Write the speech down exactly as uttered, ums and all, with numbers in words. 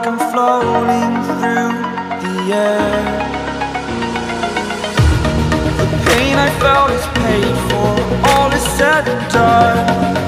like I'm floating through the air. The pain I felt is paid for, all is said and done.